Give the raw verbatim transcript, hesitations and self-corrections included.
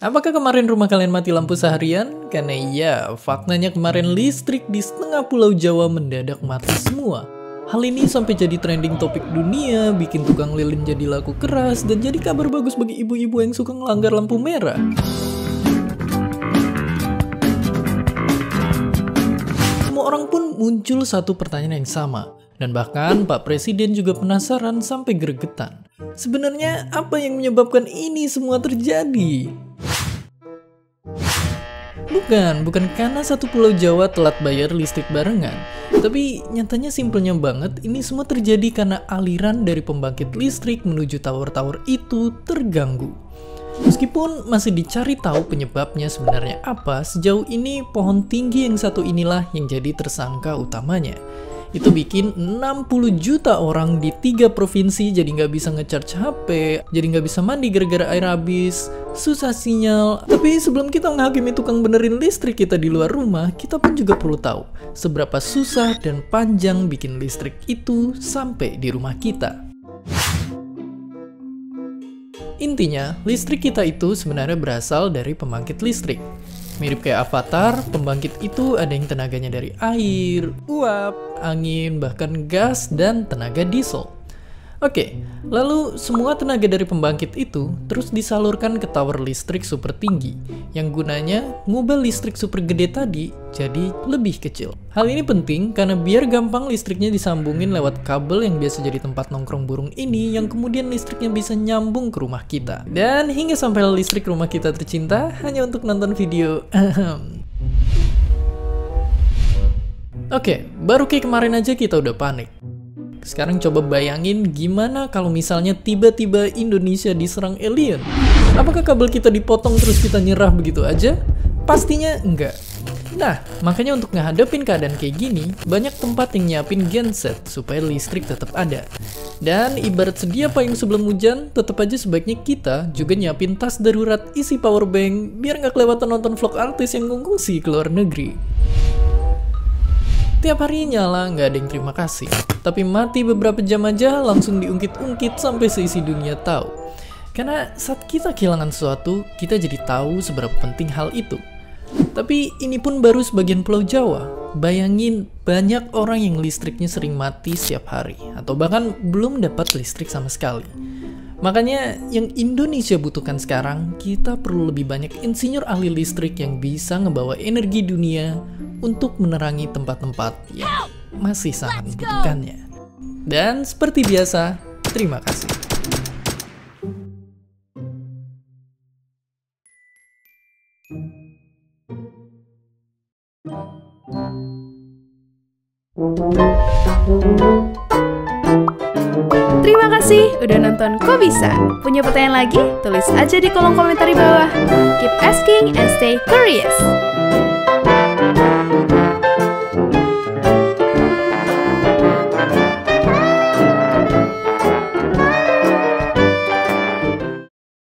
Apakah kemarin rumah kalian mati lampu seharian? Karena iya, faktanya kemarin listrik di setengah pulau Jawa mendadak mati semua. Hal ini sampai jadi trending topik dunia, bikin tukang lilin jadi laku keras, dan jadi kabar bagus bagi ibu-ibu yang suka ngelanggar lampu merah. Semua orang pun muncul satu pertanyaan yang sama. Dan bahkan Pak Presiden juga penasaran sampai gregetan. Sebenarnya apa yang menyebabkan ini semua terjadi? Bukan, bukan karena satu pulau Jawa telat bayar listrik barengan. Tapi nyatanya simpelnya banget, ini semua terjadi karena aliran dari pembangkit listrik menuju tower-tower itu terganggu. Meskipun masih dicari tahu penyebabnya sebenarnya apa, sejauh ini pohon tinggi yang satu inilah yang jadi tersangka utamanya. Itu bikin enam puluh juta orang di tiga provinsi jadi nggak bisa nge-charge H P, jadi nggak bisa mandi gara-gara air habis, susah sinyal. Tapi sebelum kita menghakimi tukang benerin listrik kita di luar rumah, kita pun juga perlu tahu seberapa susah dan panjang bikin listrik itu sampai di rumah kita. Intinya, listrik kita itu sebenarnya berasal dari pembangkit listrik. Mirip kayak Avatar, pembangkit itu ada yang tenaganya dari air, uap, angin, bahkan gas, dan tenaga diesel. Oke, lalu semua tenaga dari pembangkit itu terus disalurkan ke tower listrik super tinggi, yang gunanya ngubah listrik super gede tadi jadi lebih kecil. Hal ini penting karena biar gampang listriknya disambungin lewat kabel yang biasa jadi tempat nongkrong burung ini, yang kemudian listriknya bisa nyambung ke rumah kita. Dan hingga sampai listrik rumah kita tercinta hanya untuk nonton video. Oke, baru kayak kemarin aja kita udah panik. Sekarang coba bayangin gimana kalau misalnya tiba-tiba Indonesia diserang alien. Apakah kabel kita dipotong terus kita nyerah begitu aja? Pastinya enggak. Nah, makanya untuk ngehadapin keadaan kayak gini, banyak tempat yang nyiapin genset supaya listrik tetap ada. Dan ibarat sedia payung sebelum hujan, tetap aja sebaiknya kita juga nyiapin tas darurat isi power bank biar nggak kelewatan nonton vlog artis yang ngungsi ke luar negeri. Tiap hari nyala, nggak ada yang terima kasih. Tapi mati beberapa jam aja langsung diungkit-ungkit sampai seisi dunia tahu. Karena saat kita kehilangan sesuatu, kita jadi tahu seberapa penting hal itu. Tapi ini pun baru sebagian pulau Jawa. Bayangin banyak orang yang listriknya sering mati setiap hari. Atau bahkan belum dapat listrik sama sekali. Makanya yang Indonesia butuhkan sekarang, kita perlu lebih banyak insinyur ahli listrik yang bisa ngebawa energi dunia untuk menerangi tempat-tempat yang masih sangat membutuhkannya. Dan seperti biasa, terima kasih. Terima kasih udah nonton Kok Bisa. Punya pertanyaan lagi? Tulis aja di kolom komentar di bawah. Keep asking and stay curious.